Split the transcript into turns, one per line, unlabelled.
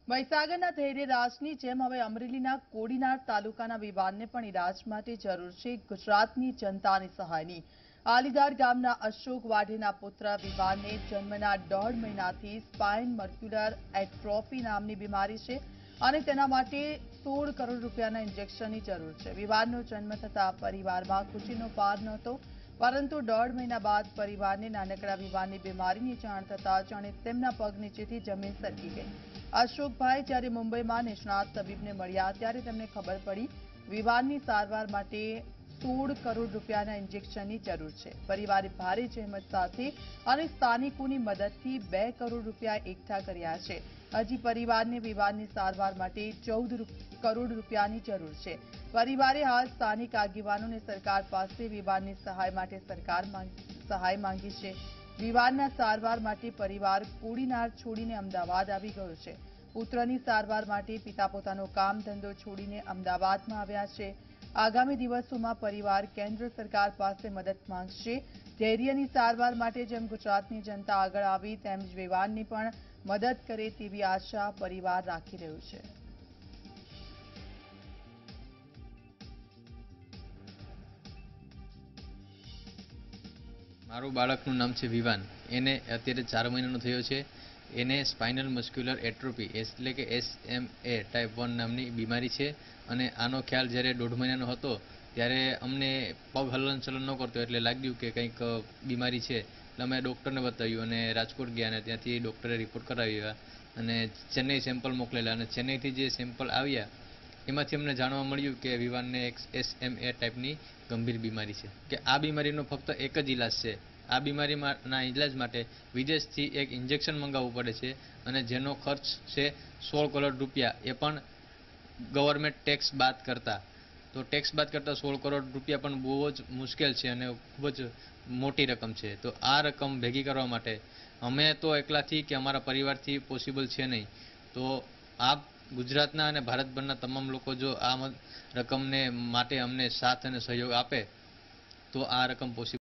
મહીસાગરના ધૈર્ય રાજની જેમ હવે અમરેલીના કોડીનાર તાલુકાના વિવાદને પણ ઇલાજ માટે જરૂર છે ગુજરાતની જનતાની સહાયની। આલીદાર ગામના અશોક વાઢેના પુત્ર વિવાદને જન્મના 1.5 મહિનાથી સ્પાઇન મર્ક્યુલર એટ્રોફી નામની બીમારી છે અને તેના માટે 16 કરોડ રૂપિયાના ઇન્જેક્શનની જરૂર છે। વિવાદનો જન્મ થતા પરિવારમાં ખુશીનો પાર નહોતો, પરંતુ 1.5 મહિના બાદ પરિવારને નાનકડા વિવાદની બીમારીની જાણ થતા જાણે તેમના પગ નીચેથી જમીન સરકી ગઈ। અશોકભાઈ જ્યારે મુંબઈમાં નિષ્ણાત તબીબને મળ્યા ત્યારે તેમને ખબર પડી વિવાદની સારવાર માટે 16 કરોડ રૂપિયાના ઇન્જેક્શનની જરૂર છે। પરિવારે ભારે જહેમત સાથે અને સ્થાનિકોની મદદથી 2 કરોડ રૂપિયા એકઠા કર્યા છે। હજી પરિવારને વિવાદની સારવાર માટે 14 કરોડ રૂપિયાની જરૂર છે। પરિવારે હાલ સ્થાનિક આગેવાનોને સરકાર પાસે વિવાદની સહાય માટે સહાય માંગી છે। વિવાદના સારવાર માટે પરિવાર કોડીનાર છોડીને અમદાવાદ આવી ગયો છે। પુત્રની સારવાર માટે પિતા પોતાનો કામ ધંધો છોડીને અમદાવાદમાં આવ્યા છે। આગામી દિવસોમાં પરિવાર કેન્દ્ર સરકાર પાસે મદદ માંગશે। ધૈર્યની સારવાર માટે જેમ ગુજરાતની જનતા આગળ આવી તેમ જ વિવાદની પણ મદદ કરે તેવી આશા પરિવાર રાખી રહ્યું છે।
મારું બાળકનું નામ છે વિવાન। એને અત્યારે 4 મહિનાનો થયો છે। એને સ્પાઇનલ મસ્ક્યુલર એટ્રોફી એટલે કે SMA ટાઈપ 1 નામની બીમારી છે અને આનો ખ્યાલ જ્યારે 1.5 મહિનાનો હતો ત્યારે અમને પગ હલનચલન ન કરતો એટલે લાગ્યું કે કંઈક બીમારી છે, એટલે અમે ડૉક્ટરને બતાવ્યું અને રાજકોટ ગયા અને ત્યાંથી ડૉક્ટરે રિપોર્ટ કરાવ્યા અને ચેન્નઈ સેમ્પલ મોકલેલા અને ચેન્નઈથી જે સેમ્પલ આવ્યા એમાંથી અમને જાણવા મળ્યું કે વિવાનને એક SMA ટાઈપની ગંભીર બીમારી છે, કે આ બીમારીનો ફક્ત એક જ ઈલાજ છે। આ બીમારીના ઈલાજ માટે વિદેશથી એક ઇન્જેક્શન મંગાવવું પડે છે અને જેનો ખર્ચ છે 16 કરોડ રૂપિયા, એ પણ ગવર્મેન્ટ ટેક્સ બાદ કરતા। તો ટેક્સ બાદ કરતા 16 કરોડ રૂપિયા પણ બહુ જ મુશ્કેલ છે અને ખૂબ જ મોટી રકમ છે। તો આ રકમ ભેગી કરવા માટે અમે તો એકલાથી કે અમારા પરિવારથી પોસિબલ છે નહીં, તો આપ ગુજરાતના અને ભારતભરના તમામ લોકો જો આ રકમને માટે અમને સાથ અને સહયોગ આપે તો આ રકમ પોસિબલ